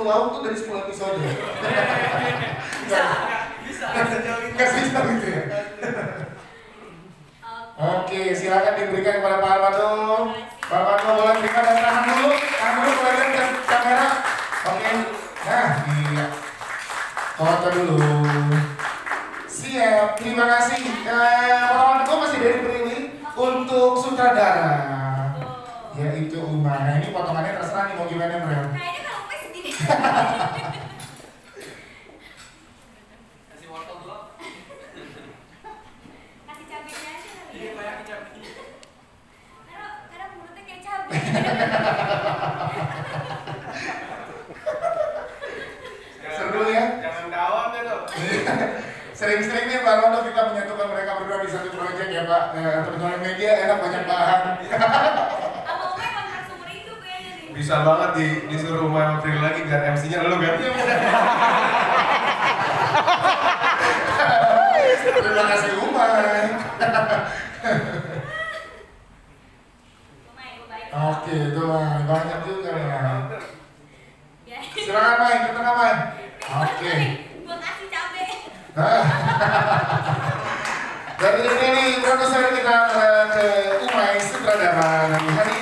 lauk tuh dari 10 episode. Bisa. Nggak sejauh itu ya. Oke, silakan diberikan kepada Pak Armando. Pak Armando boleh berikan dan tahan dulu boleh lihat ke kamera. Oke, nah iya. Foto dulu. Siap, terima kasih. Pak masih dari Prilly untuk sutradara. Yaitu Uma. Nah ini potongannya terserah nih mau gimana Mel. Kayaknya kalau Uma sedih. Kasih wortel dulu. Kasih cabenya aja kali ya. Iya, kayak cabai. Karena mulutnya kayak cabai. Seru ya? Jangan dawam deh tuh. Sering-sering nih Pak Rondo kita menyatukan mereka berdua di satu proyek ya Pak. Teman-teman media enak banyak bahan. Sama Uma kontrak seumur hidup kayaknya nih. Bisa banget disuruh Uma sama Prilly lagi biar MC-nya lu kan. Terima kasih Uma. Oke, itu banyak juga ya. Silakan main, ke tengah main. Oke. Gua kasih cabai. Dari ini produser kita ke Umay sutradara hari